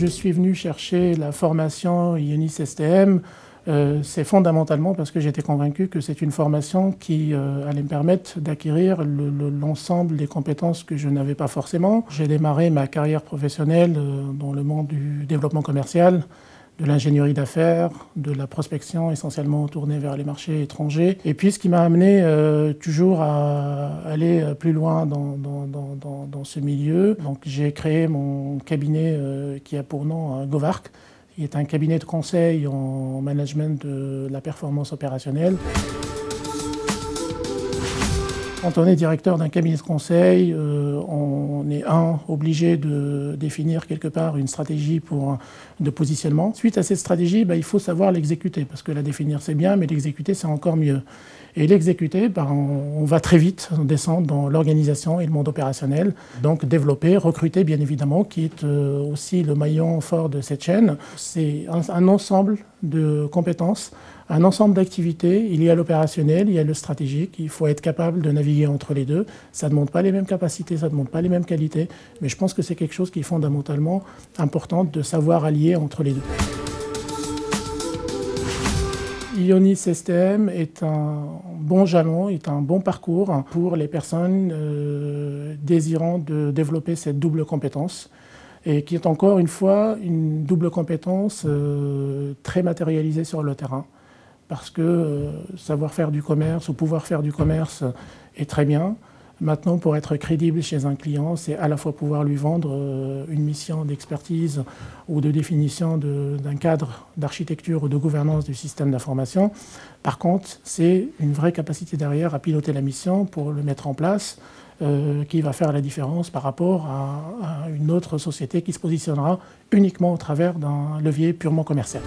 je suis venu chercher la formation Ionis STM, c'est fondamentalement parce que j'étais convaincu que c'est une formation qui allait me permettre d'acquérir l'ensemble des compétences que je n'avais pas forcément. J'ai démarré ma carrière professionnelle dans le monde du développement commercial, de l'ingénierie d'affaires, de la prospection essentiellement tournée vers les marchés étrangers. Et puis ce qui m'a amené toujours à aller plus loin dans ce milieu. Donc j'ai créé mon cabinet qui a pour nom Govark, qui est un cabinet de conseil en management de la performance opérationnelle. Quand on est directeur d'un cabinet de conseil, on est obligé de définir quelque part une stratégie de positionnement. Suite à cette stratégie, il faut savoir l'exécuter, parce que la définir c'est bien, mais l'exécuter c'est encore mieux. Et l'exécuter, on va très vite descendre dans l'organisation et le monde opérationnel. Donc développer, recruter bien évidemment, qui est aussi le maillon fort de cette chaîne. C'est un ensemble de compétences, un ensemble d'activités. Il y a l'opérationnel, il y a le stratégique. Il faut être capable de naviguer entre les deux. Ça ne demande pas les mêmes capacités, ça ne demande pas les mêmes qualités. Mais je pense que c'est quelque chose qui est fondamentalement important de savoir allier entre les deux. Ionis STM est un bon jalon, est un bon parcours pour les personnes désirant de développer cette double compétence et qui est encore une fois une double compétence très matérialisée sur le terrain. Parce que savoir faire du commerce ou pouvoir faire du commerce est très bien. Maintenant, pour être crédible chez un client, c'est à la fois pouvoir lui vendre une mission d'expertise ou de définition d'un cadre d'architecture ou de gouvernance du système d'information. Par contre, c'est une vraie capacité derrière à piloter la mission pour le mettre en place, qui va faire la différence par rapport à une autre société qui se positionnera uniquement au travers d'un levier purement commercial.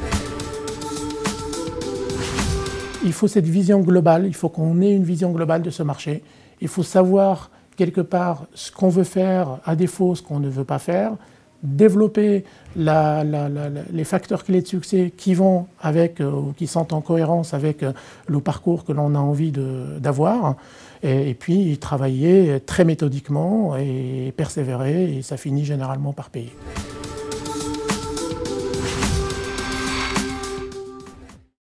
Il faut cette vision globale, il faut qu'on ait une vision globale de ce marché. Il faut savoir quelque part ce qu'on veut faire, à défaut ce qu'on ne veut pas faire, développer les facteurs clés de succès qui vont avec, ou qui sont en cohérence avec le parcours que l'on a envie d'avoir, et puis travailler très méthodiquement et persévérer, et ça finit généralement par payer.